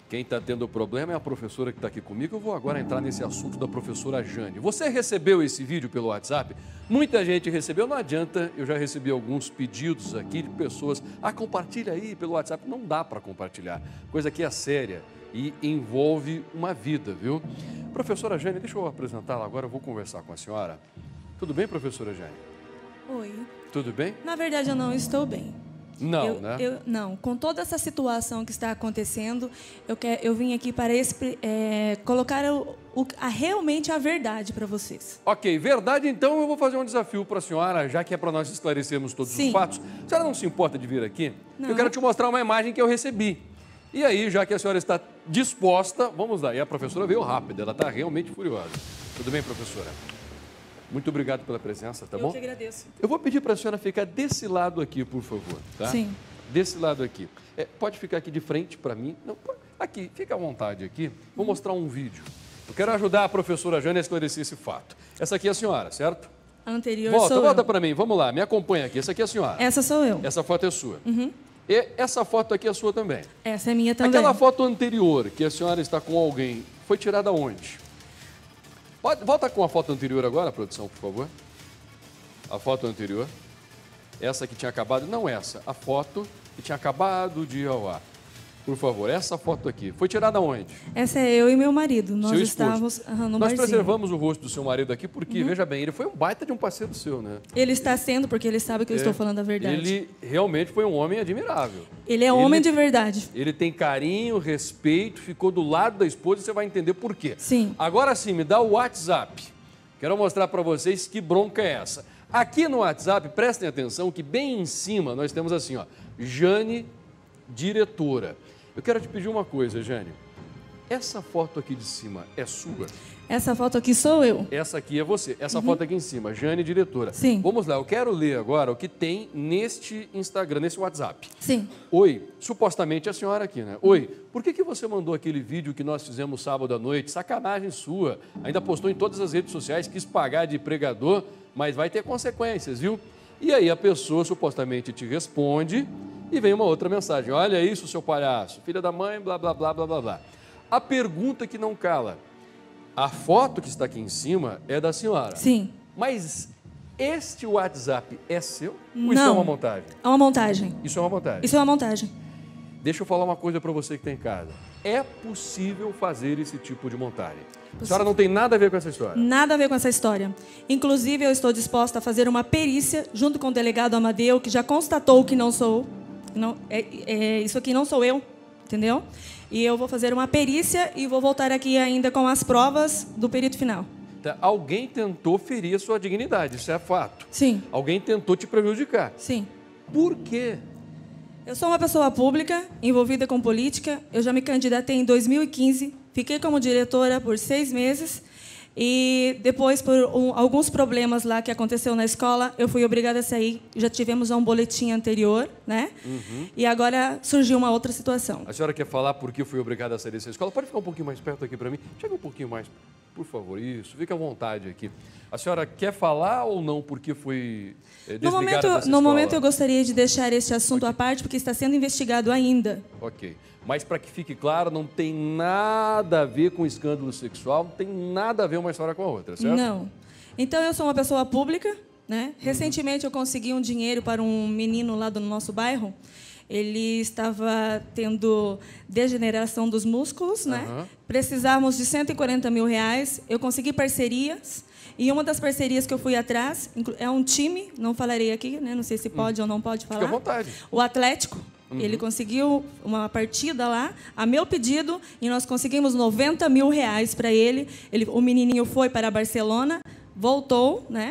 Quem está tendo problema é a professora que está aqui comigo. Eu vou agora entrar nesse assunto da professora Jane. Você recebeu esse vídeo pelo WhatsApp? Muita gente recebeu, não adianta, eu já recebi alguns pedidos aqui de pessoas. Compartilha aí pelo WhatsApp. Não dá para compartilhar, coisa que é séria e envolve uma vida, viu? Professora Jane, deixa eu apresentá-la agora, eu vou conversar com a senhora. Tudo bem, professora Jane? Oi. Tudo bem? Na verdade, eu não estou bem. Não, né? Não. Com toda essa situação que está acontecendo, eu vim aqui para colocar realmente a verdade para vocês. Ok, verdade, então eu vou fazer um desafio para a senhora, já que é para nós esclarecermos todos os fatos. A senhora não se importa de vir aqui? Não. Eu quero te mostrar uma imagem que eu recebi. E aí, já que a senhora está disposta, vamos lá. E a professora veio rápida, ela está realmente furiosa. Tudo bem, professora? Muito obrigado pela presença, tá bom? Eu que agradeço. Eu vou pedir para a senhora ficar desse lado aqui, por favor, tá? Sim. Desse lado aqui. Pode ficar aqui de frente para mim. Não, aqui, fica à vontade aqui. Vou mostrar um vídeo. Eu quero ajudar a professora Jane a esclarecer esse fato. Essa aqui é a senhora, certo? A anterior volta para mim, vamos lá, me acompanha aqui. Essa aqui é a senhora. Essa sou eu. Essa foto é sua. Uhum. E essa foto aqui é sua também. Essa é minha também. Aquela foto anterior, que a senhora está com alguém, foi tirada onde? Volta com a foto anterior agora, produção, por favor. A foto anterior. Essa que tinha acabado, não essa, a foto que tinha acabado de ir ao ar. Por favor, essa foto aqui. Foi tirada onde? Essa é eu e meu marido. Nós estávamos no Nós barzinho. Preservamos o rosto do seu marido aqui porque, veja bem, ele foi um baita de um parceiro seu, né? Ele está sendo porque ele sabe que eu estou falando a verdade. Ele realmente foi um homem admirável. Ele é homem de verdade. Ele tem carinho, respeito, ficou do lado da esposa e você vai entender por quê. Sim. Agora sim, me dá o WhatsApp. Quero mostrar para vocês que bronca é essa. Aqui no WhatsApp, prestem atenção que bem em cima nós temos assim, ó, Jane, diretora. Eu quero te pedir uma coisa, Jane. Essa foto aqui de cima é sua? Essa foto aqui sou eu. Essa aqui é você. Essa foto aqui em cima, Jane, diretora. Sim. Vamos lá, eu quero ler agora o que tem neste Instagram, nesse WhatsApp. Sim. Oi, supostamente a senhora aqui, né? Oi, por que você mandou aquele vídeo que nós fizemos sábado à noite? Sacanagem sua. Ainda postou em todas as redes sociais, quis pagar de pregador, mas vai ter consequências, viu? E aí a pessoa supostamente te responde e vem uma outra mensagem. Olha isso, seu palhaço, filha da mãe, blá, blá, blá, blá, blá, blá. A pergunta que não cala. A foto que está aqui em cima é da senhora. Sim. Mas este WhatsApp é seu? Não. Ou isso é uma montagem? É uma montagem. Isso é uma montagem? Isso é uma montagem. Deixa eu falar uma coisa para você que está em casa. É possível fazer esse tipo de montagem. A senhora não tem nada a ver com essa história? Nada a ver com essa história. Inclusive, eu estou disposta a fazer uma perícia junto com o delegado Amadeu, que já constatou que não sou. Isso aqui não sou eu, entendeu? E eu vou fazer uma perícia e vou voltar aqui ainda com as provas do perito final. Tá, alguém tentou ferir a sua dignidade, isso é fato. Sim. Alguém tentou te prejudicar. Sim. Por quê? Eu sou uma pessoa pública, envolvida com política. Eu já me candidatei em 2015, fiquei como diretora por 6 meses. E depois, por alguns problemas lá que aconteceu na escola, eu fui obrigada a sair. Já tivemos um boletim anterior, né? E agora surgiu uma outra situação. A senhora quer falar por que fui obrigada a sair dessa escola? Pode ficar um pouquinho mais perto aqui para mim? Chega um pouquinho mais, por favor. Isso, fica à vontade aqui. A senhora quer falar ou não por que foi desligada dessa escola? No momento, eu gostaria de deixar este assunto à parte, porque está sendo investigado ainda. Ok. Mas, para que fique claro, não tem nada a ver com escândalo sexual, não tem nada a ver uma história com a outra, certo? Não. Então, eu sou uma pessoa pública, né? Recentemente, eu consegui um dinheiro para um menino lá do nosso bairro. Ele estava tendo degeneração dos músculos, né? Precisávamos de 140 mil reais. Eu consegui parcerias. E uma das parcerias que eu fui atrás é um time, não falarei aqui, né? Não sei se pode ou não pode falar. Fique à vontade. O Atlético. Ele conseguiu uma partida lá, a meu pedido, e nós conseguimos 90 mil reais para ele. O menininho foi para Barcelona, voltou, né?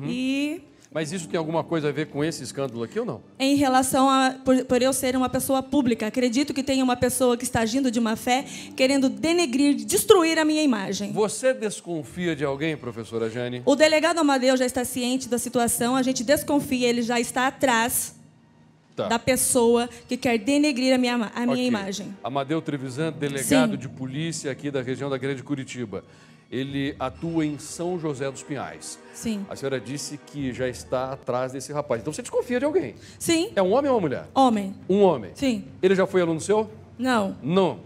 Mas isso tem alguma coisa a ver com esse escândalo aqui ou não? Em relação por eu ser uma pessoa pública, acredito que tem uma pessoa que está agindo de má fé, querendo denegrir, destruir a minha imagem. Você desconfia de alguém, professora Jane? O delegado Amadeu já está ciente da situação, a gente desconfia, ele já está atrás da pessoa que quer denegrir a minha imagem. Amadeu Trevisan, delegado de polícia aqui da região da Grande Curitiba. Ele atua em São José dos Pinhais. Sim. A senhora disse que já está atrás desse rapaz. Então você desconfia de alguém? Sim. É um homem ou uma mulher? Homem. Um homem? Sim. Ele já foi aluno seu? Não. Não.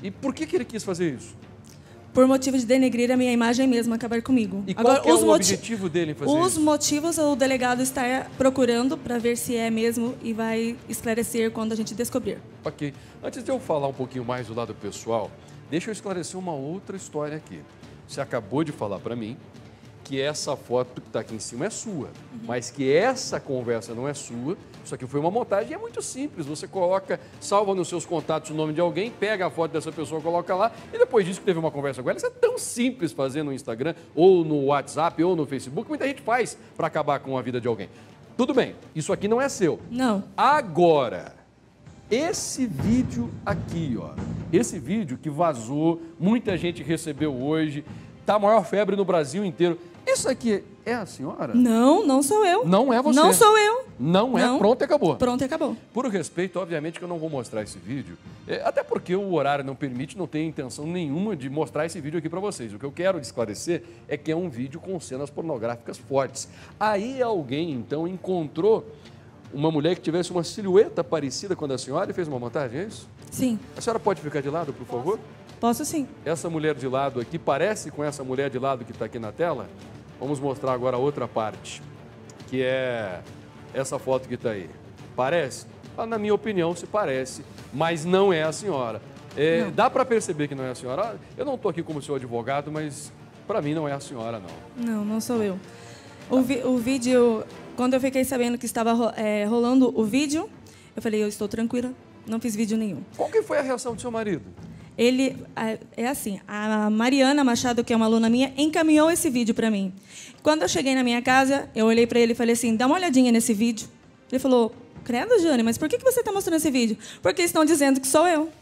E por que ele quis fazer isso? Por motivo de denegrir a minha imagem mesmo, acabar comigo. E qual que é o objetivo dele em fazer isso? Os motivos o delegado está procurando para ver se é mesmo e vai esclarecer quando a gente descobrir. Ok. Antes de eu falar um pouquinho mais do lado pessoal, deixa eu esclarecer uma outra história aqui. Você acabou de falar para mim que essa foto que está aqui em cima é sua, mas que essa conversa não é sua. Isso aqui foi uma montagem e é muito simples. Você coloca, salva nos seus contatos o nome de alguém, pega a foto dessa pessoa, coloca lá e depois disso que teve uma conversa com ela. Isso é tão simples fazer no Instagram, ou no WhatsApp, ou no Facebook. Muita gente faz para acabar com a vida de alguém. Tudo bem, isso aqui não é seu. Não. Agora, esse vídeo aqui, ó, esse vídeo que vazou, muita gente recebeu hoje, tá a maior febre no Brasil inteiro. Isso aqui é a senhora? Não, não sou eu. Não é você? Não sou eu. Não é? Não. Pronto e acabou. Pronto e acabou. Por respeito, obviamente, que eu não vou mostrar esse vídeo, até porque o horário não permite, não tenho intenção nenhuma de mostrar esse vídeo aqui para vocês. O que eu quero esclarecer é que é um vídeo com cenas pornográficas fortes. Aí alguém, então, encontrou uma mulher que tivesse uma silhueta parecida com a da senhora e fez uma montagem, é isso? Sim. A senhora pode ficar de lado, por favor? Posso sim. Essa mulher de lado aqui parece com essa mulher de lado que está aqui na tela? Vamos mostrar agora a outra parte, que é essa foto que está aí. Parece? Na minha opinião, se parece, mas não é a senhora. Dá para perceber que não é a senhora? Eu não estou aqui como seu advogado, mas para mim não é a senhora, não. Não, não sou eu. O vídeo, quando eu fiquei sabendo que estava rolando o vídeo, eu falei, eu estou tranquila, não fiz vídeo nenhum. Qual que foi a reação do seu marido? É assim, a Mariana Machado, que é uma aluna minha, encaminhou esse vídeo para mim. Quando eu cheguei na minha casa, eu olhei para ele e falei assim, dá uma olhadinha nesse vídeo. Ele falou, credo, Jane, mas por que você está mostrando esse vídeo? Porque estão dizendo que sou eu.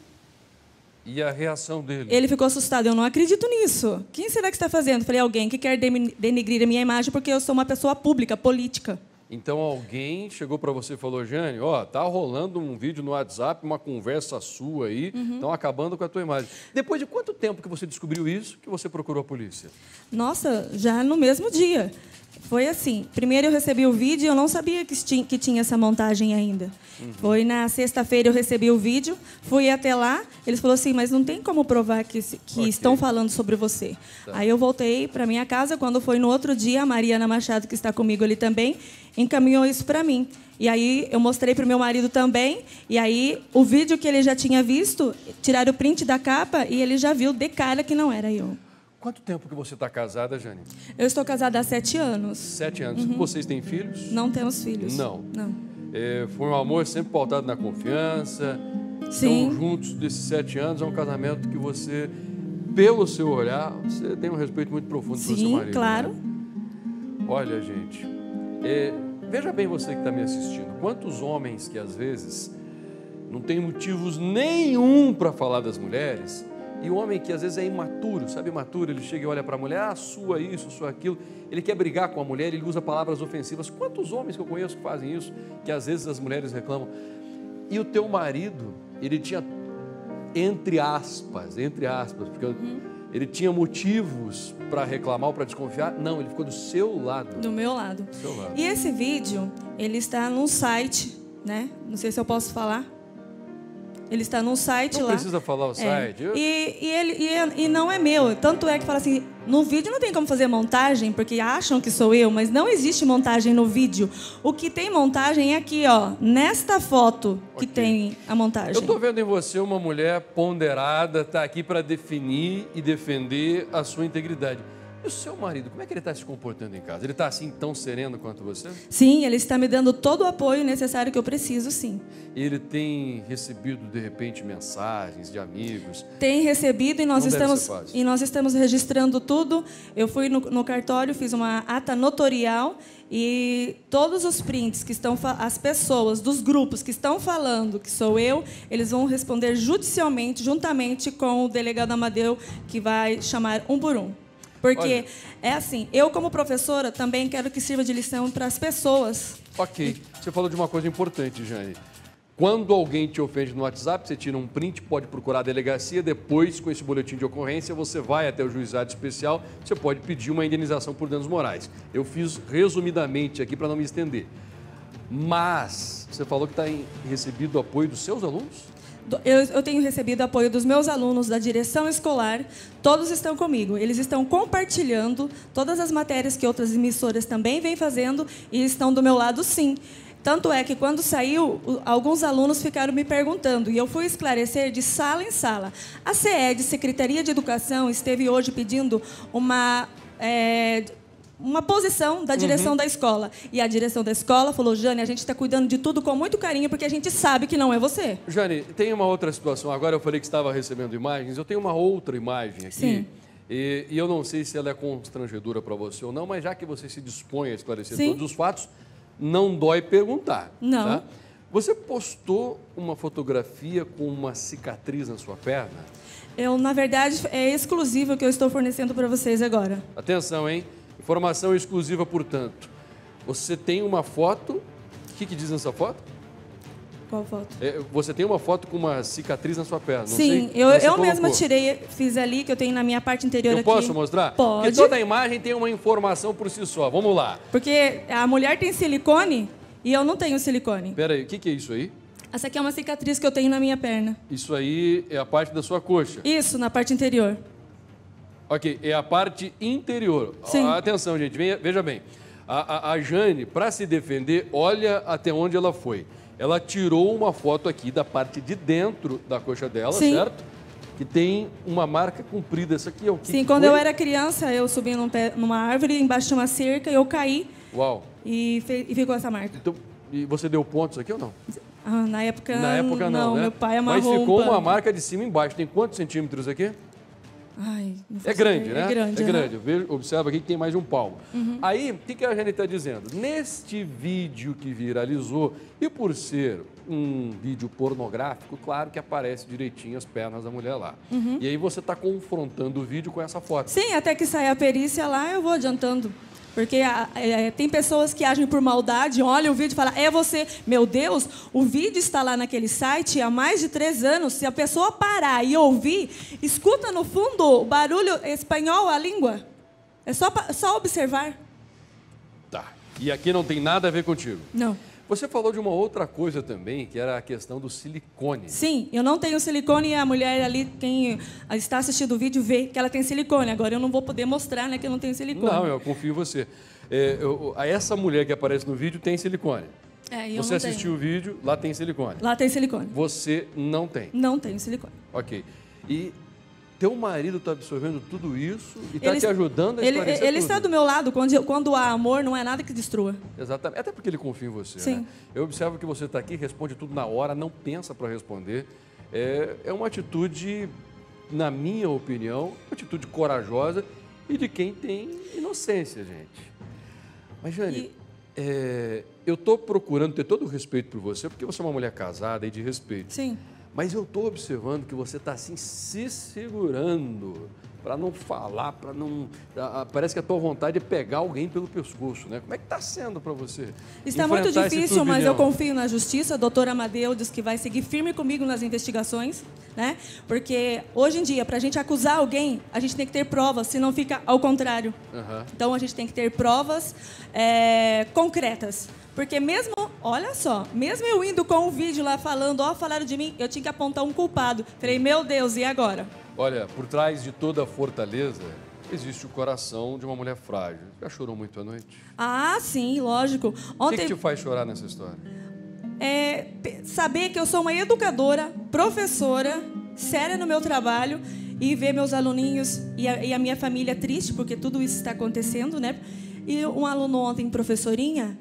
E a reação dele? Ele ficou assustado, eu não acredito nisso. Quem será que está fazendo? Eu falei, alguém que quer denegrir a minha imagem porque eu sou uma pessoa pública, política. Então alguém chegou para você e falou, Jane, ó, tá rolando um vídeo no WhatsApp, uma conversa sua aí, estão acabando com a tua imagem. Depois de quanto tempo que você descobriu isso, que você procurou a polícia? Nossa, já no mesmo dia. Foi assim, primeiro eu recebi o vídeo e eu não sabia que tinha essa montagem ainda. Foi na sexta-feira eu recebi o vídeo, fui até lá, eles falaram assim, mas não tem como provar que estão falando sobre você. Tá. Aí eu voltei para minha casa, quando foi no outro dia, a Mariana Machado, que está comigo ali também, encaminhou isso para mim. E aí eu mostrei para o meu marido também, e aí o vídeo que ele já tinha visto, tiraram o print da capa e ele já viu de cara que não era eu. Quanto tempo que você está casada, Jane? Eu estou casada há 7 anos. 7 anos. Vocês têm filhos? Não temos filhos. Não? Não. Foi um amor sempre pautado na confiança. Sim. Estão juntos desses 7 anos, é um casamento que você, pelo seu olhar, você tem um respeito muito profundo pelo seu marido. Sim, claro. Né? Olha, gente, veja bem você que está me assistindo. Quantos homens que, às vezes, não tem motivos nenhum para falar das mulheres... E o homem que às vezes é imaturo, sabe, imaturo, ele chega e olha para a mulher, sua isso, sua aquilo, ele quer brigar com a mulher, ele usa palavras ofensivas. Quantos homens que eu conheço que fazem isso, que às vezes as mulheres reclamam? E o teu marido, ele tinha, entre aspas, porque ele tinha motivos para reclamar ou para desconfiar? Não, ele ficou do seu lado. Do meu lado. Do seu lado. E esse vídeo, ele está num site, né? Não sei se eu posso falar. Ele está num site lá. Não precisa falar o site. E não é meu. Tanto é que fala assim, no vídeo não tem como fazer montagem, porque acham que sou eu, mas não existe montagem no vídeo. O que tem montagem é aqui, ó, nesta foto que tem a montagem. Eu estou vendo em você uma mulher ponderada, está aqui para definir e defender a sua integridade. E o seu marido, como é que ele está se comportando em casa? Ele está assim tão sereno quanto você? Sim, ele está me dando todo o apoio necessário que eu preciso, sim. Ele tem recebido, de repente, mensagens de amigos? Tem recebido e nós estamos registrando tudo. Eu fui no cartório, fiz uma ata notorial e todos os prints que estão, as pessoas dos grupos que estão falando que sou eu, eles vão responder judicialmente, juntamente com o delegado Amadeu, que vai chamar um por um. Porque, olha, é assim, eu como professora também quero que sirva de lição para as pessoas. Ok. Você falou de uma coisa importante, Jane. Quando alguém te ofende no WhatsApp, você tira um print, pode procurar a delegacia, depois, com esse boletim de ocorrência, você vai até o juizado especial, você pode pedir uma indenização por danos morais. Eu fiz resumidamente aqui para não me estender. Mas, você falou que está recebido o apoio dos seus alunos? Eu tenho recebido apoio dos meus alunos, da direção escolar, todos estão comigo. Eles estão compartilhando todas as matérias que outras emissoras também vêm fazendo e estão do meu lado, sim. Tanto é que, quando saiu, alguns alunos ficaram me perguntando, e eu fui esclarecer de sala em sala. A CED, Secretaria de Educação, esteve hoje pedindo uma posição da direção da escola. E a direção da escola falou: Jane, a gente está cuidando de tudo com muito carinho, porque a gente sabe que não é você. Jane, tem uma outra situação. Agora eu falei que estava recebendo imagens. Eu tenho uma outra imagem aqui. Sim. E eu não sei se ela é constrangedora para você ou não, mas já que você se dispõe a esclarecer Sim. todos os fatos, não dói perguntar. Não. Tá? Você postou uma fotografia com uma cicatriz na sua perna? Na verdade, é exclusivo que eu estou fornecendo para vocês agora. Atenção, hein? Informação exclusiva, portanto. Você tem uma foto... O que diz nessa foto? Qual foto? Você tem uma foto com uma cicatriz na sua perna, não Sim, sei? eu mesma fiz ali, que eu tenho na minha parte interior aqui. Eu posso mostrar? Pode. Porque toda imagem tem uma informação por si só. Vamos lá. Porque a mulher tem silicone e eu não tenho silicone. Espera aí, o que é isso aí? Essa aqui é uma cicatriz que eu tenho na minha perna. Isso aí é a parte da sua coxa? Isso, na parte interior. Ok, é a parte interior. Sim. Atenção, gente, veja bem. A Jane, para se defender, olha até onde ela foi. Ela tirou uma foto aqui da parte de dentro da coxa dela, Sim. certo? Que tem uma marca comprida. Essa aqui é o que? Sim, quando eu era criança, eu subi numa árvore, embaixo de uma cerca, eu caí. Uau. E ficou essa marca. Então, e você deu pontos aqui ou não? Na época não, né? Meu pai amarrou. Mas ficou um pano. uma marca de cima e embaixo. Tem quantos centímetros aqui? Ai, não É faço grande, ideia. né? É grande. Observa aqui que tem mais de um palmo. Aí, o que a Jane está dizendo? Neste vídeo que viralizou, e por ser um vídeo pornográfico, claro que aparece direitinho as pernas da mulher lá. E aí você está confrontando o vídeo com essa foto. Sim, até que saia a perícia lá, eu vou adiantando. Porque tem pessoas que agem por maldade, olham o vídeo e falam: é você. Meu Deus, o vídeo está lá naquele site há mais de 3 anos. Se a pessoa parar e ouvir, escuta no fundo o barulho espanhol, a língua. É só observar. Tá. E aqui não tem nada a ver contigo. Não. Você falou de uma outra coisa também, que era a questão do silicone. Sim, eu não tenho silicone e a mulher ali, quem está assistindo o vídeo, vê que ela tem silicone. Agora eu não vou poder mostrar, né, que eu não tenho silicone. Não, eu confio em você. Essa mulher que aparece no vídeo tem silicone. Você assistiu o vídeo, lá tem silicone. Lá tem silicone. Você não tem. Não tenho silicone. Ok. E teu marido está absorvendo tudo isso e está te ajudando a esclarecer Ele tudo. está do meu lado. Quando há amor, não é nada que destrua. Exatamente. Até porque ele confia em você. Sim. Né? Eu observo que você está aqui, responde tudo na hora, não pensa para responder. É uma atitude, na minha opinião, uma atitude corajosa e de quem tem inocência, gente. Mas, Jane, eu estou procurando ter todo o respeito por você, porque você é uma mulher casada e de respeito. Sim. Mas eu estou observando que você está assim se segurando para não falar, para não... Parece que a tua vontade é pegar alguém pelo pescoço, né? Como é que está sendo para você? Está muito difícil, mas eu confio na justiça. A doutora Amadeu diz que vai seguir firme comigo nas investigações, né? Porque hoje em dia, para a gente acusar alguém, a gente tem que ter provas, senão fica ao contrário. Então a gente tem que ter provas concretas. Porque mesmo, olha só, mesmo eu indo com o vídeo lá falando, falaram de mim, eu tinha que apontar um culpado. Falei, meu Deus, e agora? Olha, por trás de toda a fortaleza, existe o coração de uma mulher frágil. Já chorou muito à noite? Ah, sim, lógico. O que te faz chorar nessa história? Saber que eu sou uma educadora, professora, séria no meu trabalho, e ver meus aluninhos e a minha família triste, porque tudo isso está acontecendo, né? E um aluno ontem, professorinha...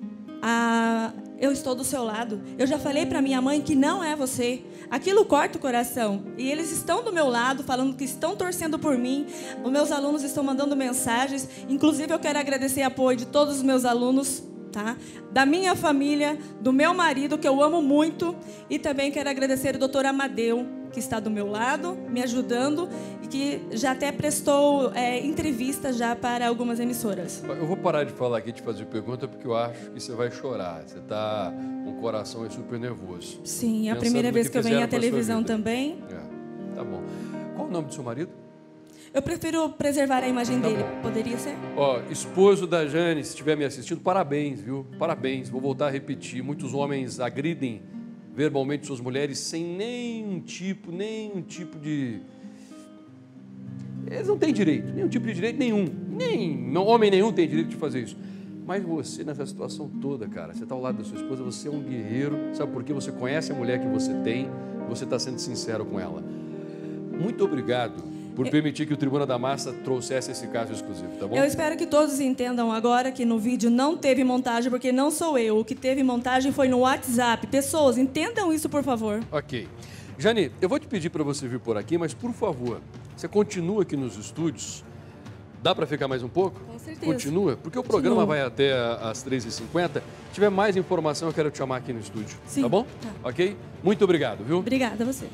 eu estou do seu lado. Eu já falei para minha mãe que não é você. Aquilo corta o coração. E eles estão do meu lado, falando que estão torcendo por mim. Os meus alunos estão mandando mensagens. Inclusive, eu quero agradecer o apoio de todos os meus alunos, tá? Da minha família, do meu marido, que eu amo muito. E também quero agradecer o doutor Amadeu, que está do meu lado, me ajudando e que já até prestou entrevista já para algumas emissoras. Eu vou parar de falar aqui, de fazer pergunta, porque eu acho que você vai chorar. Você está com o coração super nervoso. Sim, é a primeira vez que eu venho à televisão também. Tá bom. Qual o nome do seu marido? Eu prefiro preservar a imagem dele. Poderia ser? Esposo da Jane, se estiver me assistindo, parabéns, viu? Parabéns. Vou voltar a repetir. Muitos homens agridem verbalmente suas mulheres sem nenhum tipo de... Eles não têm direito, nenhum tipo de direito nenhum. Homem nenhum tem direito de fazer isso. Mas você, nessa situação toda, cara, você está ao lado da sua esposa, você é um guerreiro, sabe por quê? Você conhece a mulher que você tem, você está sendo sincero com ela. Muito obrigado por permitir que o Tribuna da Massa trouxesse esse caso exclusivo, tá bom? Eu espero que todos entendam agora que no vídeo não teve montagem, porque não sou eu. O que teve montagem foi no WhatsApp. Pessoas, entendam isso, por favor. Ok. Jane, eu vou te pedir para você vir por aqui, mas, por favor, você continua aqui nos estúdios. Dá para ficar mais um pouco? Com certeza. Continua, porque o programa vai até às 3h50. Se tiver mais informação, eu quero te chamar aqui no estúdio. Sim. Tá bom? Tá. Ok? Muito obrigado, viu? Obrigada a você.